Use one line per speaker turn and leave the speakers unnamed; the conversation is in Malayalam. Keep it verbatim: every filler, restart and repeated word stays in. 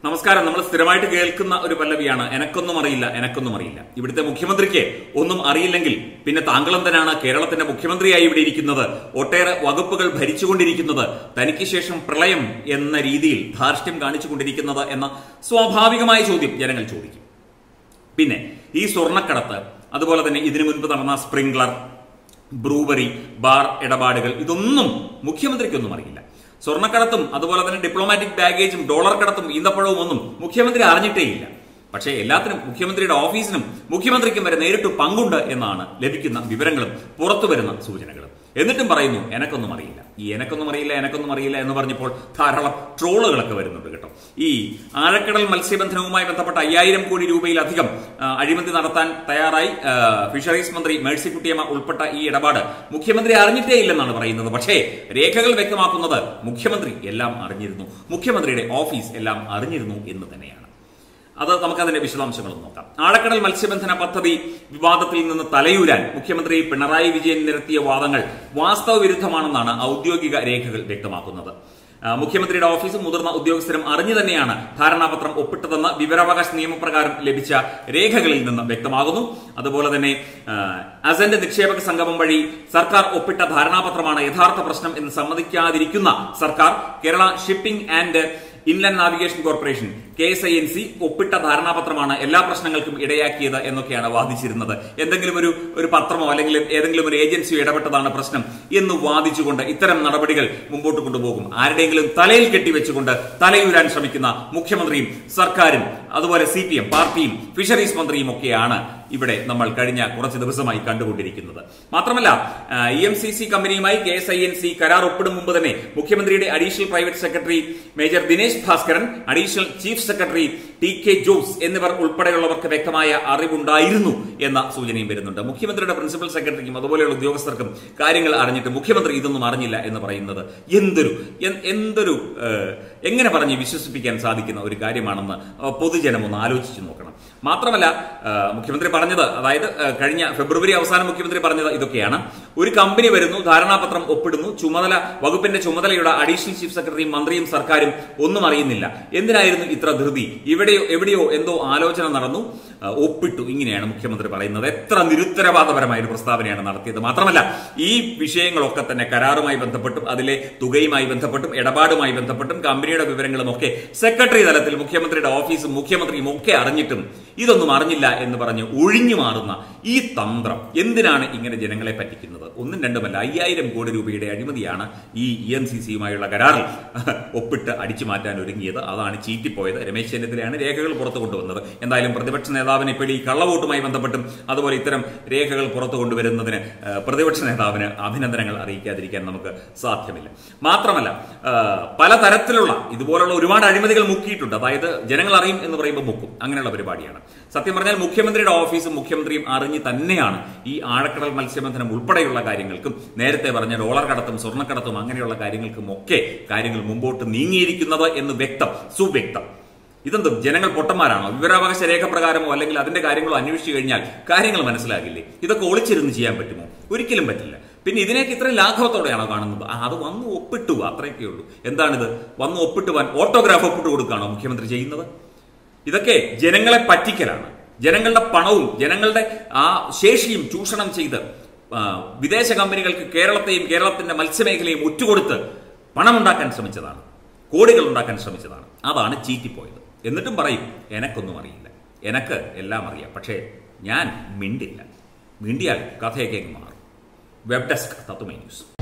നമസ്കാരം. നമ്മൾ സ്ഥിരമായിട്ട് കേൾക്കുന്ന ഒരു പല്ലവിയാണ് എനക്കൊന്നും അറിയില്ല എനക്കൊന്നും അറിയില്ല. ഇവിടുത്തെ മുഖ്യമന്ത്രിക്ക് ഒന്നും അറിയില്ലെങ്കിൽ പിന്നെ താങ്കളെന്തിനാണ് കേരളത്തിന്റെ മുഖ്യമന്ത്രിയായി ഇവിടെ ഇരിക്കുന്നത്, ഒട്ടേറെ വകുപ്പുകൾ ഭരിച്ചുകൊണ്ടിരിക്കുന്നത്, തനിക്ക് ശേഷം പ്രളയം എന്ന രീതിയിൽ ധാർഷ്ട്യം കാണിച്ചുകൊണ്ടിരിക്കുന്നത് എന്ന സ്വാഭാവികമായ ചോദ്യം ജനങ്ങൾ ചോദിക്കും. പിന്നെ ഈ സ്വർണ്ണക്കടത്ത്, അതുപോലെ തന്നെ ഇതിനു മുൻപ് നടന്ന സ്പ്രിംഗ്ലർ, ബ്രൂവറി, ബാർ ഇടപാടുകൾ, ഇതൊന്നും മുഖ്യമന്ത്രിക്കൊന്നും അറിയില്ല. സ്വർണ്ണക്കടത്തും അതുപോലെ തന്നെ ഡിപ്ലോമാറ്റിക് ബാഗേജും ഡോളർ കടത്തും ഈന്തപ്പഴവും ഒന്നും മുഖ്യമന്ത്രി അറിഞ്ഞിട്ടേയില്ല. പക്ഷേ എല്ലാത്തിനും മുഖ്യമന്ത്രിയുടെ ഓഫീസിനും മുഖ്യമന്ത്രിക്കും വരെ നേരിട്ട് പങ്കുണ്ട് എന്നാണ് ലഭിക്കുന്ന വിവരങ്ങളും പുറത്തു വരുന്ന സൂചനകളും. എന്നിട്ടും പറയുന്നു എനക്കൊന്നും അറിയില്ല. ഈ എനക്കൊന്നും അറിയില്ല എനക്കൊന്നും അറിയില്ല എന്ന് പറഞ്ഞപ്പോൾ ധാരാളം ട്രോളുകളൊക്കെ വരുന്നുണ്ട് കേട്ടോ. ഈ ആഴക്കടൽ മത്സ്യബന്ധനവുമായി ബന്ധപ്പെട്ട അയ്യായിരം കോടി രൂപയിലധികം അഴിമതി നടത്താൻ തയ്യാറായി ഫിഷറീസ് മന്ത്രി മേഴ്സിക്കുട്ടിയമ്മ ഉൾപ്പെട്ട ഈ ഇടപാട് മുഖ്യമന്ത്രി അറിഞ്ഞിട്ടേ ഇല്ലെന്നാണ് പറയുന്നത്. പക്ഷേ രേഖകൾ വ്യക്തമാക്കുന്നത് മുഖ്യമന്ത്രി എല്ലാം അറിഞ്ഞിരുന്നു, മുഖ്യമന്ത്രിയുടെ ഓഫീസ് എല്ലാം അറിഞ്ഞിരുന്നു എന്ന് തന്നെയാണ്. അത് നമുക്കതിന്റെ വിശദാംശങ്ങളും നോക്കാം. ആഴക്കടൽ മത്സ്യബന്ധന പദ്ധതി വിവാദത്തിൽ നിന്ന് തലയൂരാൻ മുഖ്യമന്ത്രി പിണറായി വിജയൻ നിരത്തിയ വാദങ്ങൾ വാസ്തവ വിരുദ്ധമാണെന്നാണ് ഔദ്യോഗിക രേഖകൾ വ്യക്തമാക്കുന്നത്. മുഖ്യമന്ത്രിയുടെ ഓഫീസും മുതിർന്ന ഉദ്യോഗസ്ഥരും അറിഞ്ഞു തന്നെയാണ് ധാരണാപത്രം ഒപ്പിട്ടതെന്ന് വിവരാവകാശ നിയമപ്രകാരം ലഭിച്ച രേഖകളിൽ നിന്ന് വ്യക്തമാകുന്നു. അതുപോലെ തന്നെ അസന്റ് നിക്ഷേപക സംഗമം വഴി സർക്കാർ ഒപ്പിട്ട ധാരണാപത്രമാണ് യഥാർത്ഥ പ്രശ്നം എന്ന് സമ്മതിക്കാതിരിക്കുന്ന സർക്കാർ Kerala shipping and inland navigation corporation K S I N C ഒപ്പിട്ട ധാരണാപത്രമാണ് എല്ലാ പ്രശ്നങ്ങൾക്കും ഇടയാക്കിയത് എന്നൊക്കെയാണ് വാദിച്ചിരുന്നത്. എന്തെങ്കിലും ഒരു ഒരു പത്രമോ അല്ലെങ്കിൽ ഏതെങ്കിലും ഒരു ഏജൻസിയോ ഇടപെട്ടതാണ് പ്രശ്നം എന്ന് വാദിച്ചുകൊണ്ട് ഇത്തരം നടപടികൾ മുമ്പോട്ട് കൊണ്ടുപോകും. ആരുടെയെങ്കിലും തലയിൽ കെട്ടിവെച്ചുകൊണ്ട് തലയൂരാൻ ശ്രമിക്കുന്ന മുഖ്യമന്ത്രിയും സർക്കാരും അതുപോലെ സി പി എം പാർട്ടിയും ഫിഷറീസ് മന്ത്രിയും ഒക്കെയാണ് ഇവിടെ നമ്മൾ കഴിഞ്ഞ കുറച്ച് ദിവസമായി കണ്ടുകൊണ്ടിരിക്കുന്നത്. മാത്രമല്ല ഇ എം സി സി കമ്പനിയുമായി K S I N C കരാർ ഒപ്പിടും മുമ്പ് തന്നെ മുഖ്യമന്ത്രിയുടെ additional private secretary major Dinesh Bhaskaran, additional chief secretary T K Jose എന്നിവർ ഉൾപ്പെടെയുള്ളവർക്ക് വ്യക്തമായ അറിവുണ്ടായിരുന്നു എന്ന സൂചനയും വരുന്നുണ്ട്. മുഖ്യമന്ത്രിയുടെ പ്രിൻസിപ്പൽ സെക്രട്ടറിക്കും അതുപോലെയുള്ള ഉദ്യോഗസ്ഥർക്കും കാര്യങ്ങൾ അറിഞ്ഞിട്ട് മുഖ്യമന്ത്രി ഇതൊന്നും അറിഞ്ഞില്ല എന്ന് പറയുന്നത് എന്തൊരു എന്തൊരു എങ്ങനെ പറഞ്ഞ് വിശ്വസിപ്പിക്കാൻ സാധിക്കുന്ന ഒരു കാര്യമാണെന്ന് പൊതുജനം ഒന്ന് ആലോചിച്ചു നോക്കണം. മാത്രമല്ല മുഖ്യമന്ത്രി പറഞ്ഞത്, അതായത് കഴിഞ്ഞ ഫെബ്രുവരി അവസാനം മുഖ്യമന്ത്രി പറഞ്ഞത് ഇതൊക്കെയാണ്: ഒരു കമ്പനി വരുന്നു, ധാരണാപത്രം ഒപ്പിടുന്നു, ചുമതല വകുപ്പിന്റെ ചുമതലയുടെ അഡീഷണൽ ചീഫ് സെക്രട്ടറിയും മന്ത്രിയും സർക്കാരും ഒന്നും അറിയുന്നില്ല. എന്തിനായിരുന്നു ഇത്ര ധൃതി? ഇവിടെയോ എവിടെയോ എന്തോ ആലോചന നടന്നു, ഒപ്പിട്ടു. ഇങ്ങനെയാണ് മുഖ്യമന്ത്രി പറയുന്നത്. എത്ര നിരുത്തരവാദപരമായ ഒരു പ്രസ്താവനയാണ് നടത്തിയത്. മാത്രമല്ല ഈ വിഷയങ്ങളൊക്കെ തന്നെ കരാറുമായി ബന്ധപ്പെട്ടും അതിലെ തുകയുമായി ബന്ധപ്പെട്ടും ഇടപാടുമായി ബന്ധപ്പെട്ടും കമ്പനിയുടെ വിവരങ്ങളും ഒക്കെ സെക്രട്ടറി തലത്തിൽ മുഖ്യമന്ത്രിയുടെ ഓഫീസും മുഖ്യമന്ത്രിയും ഒക്കെ അറിഞ്ഞിട്ടും ഇതൊന്നും അറിഞ്ഞില്ല എന്ന് പറഞ്ഞ് ഒഴിഞ്ഞു മാറുന്ന ഈ തന്ത്രം എന്തിനാണ് ഇങ്ങനെ ജനങ്ങളെ പറ്റിക്കുന്നത്? ഒന്നും രണ്ടുമല്ല, അയ്യായിരം കോടി രൂപയുടെ അഴിമതിയാണ് ഈ ഇ എം സി സിയുമായുള്ള കരാറിൽ ഒപ്പിട്ട് അടിച്ചു മാറ്റാൻ ഒരുങ്ങിയത്. അതാണ് ചീറ്റിപ്പോയത്. രമേശ് ചെന്നിത്തലയാണ് രേഖകൾ പുറത്തു കൊണ്ടുവന്നത്. എന്തായാലും പ്രതിപക്ഷ നേതാവിനെ ഇപ്പോൾ ഈ കള്ളവോട്ടുമായി ബന്ധപ്പെട്ടും അതുപോലെ ഇത്തരം രേഖകൾ പുറത്തു കൊണ്ടുവരുന്നതിന് പ്രതിപക്ഷ നേതാവിന് അഭിനന്ദനങ്ങൾ അറിയിക്കാതിരിക്കാൻ നമുക്ക് സാധ്യമല്ല. മാത്രമല്ല പലതരത്തിലുള്ള ഇതുപോലുള്ള ഒരുപാട് അഴിമതികൾ മുക്കിയിട്ടുണ്ട്. അതായത് ജനങ്ങൾ അറിയും എന്ന് പറയുമ്പോൾ മുക്കും, അങ്ങനെയുള്ള പരിപാടിയാണ്. സത്യം പറഞ്ഞാൽ മുഖ്യമന്ത്രിയുടെ ഓഫീസും മുഖ്യമന്ത്രിയും അറിഞ്ഞ് തന്നെയാണ് ഈ ആഴക്കടൽ മത്സ്യബന്ധനം ഉൾപ്പെടെയുള്ള കാര്യങ്ങൾക്കും നേരത്തെ പറഞ്ഞ ഡോളർ കടത്തും സ്വർണ്ണക്കടത്തും അങ്ങനെയുള്ള കാര്യങ്ങൾക്കും ഒക്കെ കാര്യങ്ങൾ മുമ്പോട്ട് നീങ്ങിയിരിക്കുന്നത് എന്ന് വ്യക്തം, സുവ്യക്തം. ഇതെന്തും ജനങ്ങൾ പൊട്ടന്മാരാണോ? വിവരാവകാശ രേഖ പ്രകാരമോ അല്ലെങ്കിൽ അതിന്റെ കാര്യങ്ങളോ അന്വേഷിച്ചു കഴിഞ്ഞാൽ കാര്യങ്ങൾ മനസ്സിലാകില്ലേ? ഇതൊക്കെ ഒളിച്ചിരുന്ന് ചെയ്യാൻ പറ്റുമോ? ഒരിക്കലും പറ്റില്ല. പിന്നെ ഇതിനേക്ക് ഇത്രയും ലാഘവത്തോടെയാണോ കാണുന്നത്? അത് വന്ന് ഒപ്പിട്ടു, അത്രയൊക്കെ ഉള്ളൂ. എന്താണിത്? വന്ന് ഒപ്പിട്ടുവാൻ ഓട്ടോഗ്രാഫ് ഒപ്പിട്ട് കൊടുക്കുകയാണോ മുഖ്യമന്ത്രി ചെയ്യുന്നത്? ഇതൊക്കെ ജനങ്ങളെ പറ്റിക്കലാണ്. ജനങ്ങളുടെ പണവും ജനങ്ങളുടെ ആ ശേഷിയും ചൂഷണം ചെയ്ത് വിദേശ കമ്പനികൾക്ക് കേരളത്തെയും കേരളത്തിന്റെ മത്സ്യമേഖലയും ഒറ്റുകൊടുത്ത് പണമുണ്ടാക്കാൻ ശ്രമിച്ചതാണ്, കോടികൾ ഉണ്ടാക്കാൻ ശ്രമിച്ചതാണ്. അതാണ് ചീറ്റിപ്പോയത്. എന്നിട്ടും പറയും എനക്കൊന്നും അറിയില്ല, എനക്ക് എല്ലാം അറിയാം, പക്ഷേ ഞാൻ മിണ്ടില്ല. മിണ്ടിയാൽ കഥയൊക്കെ മാറും. Web desk Tatwamayi news.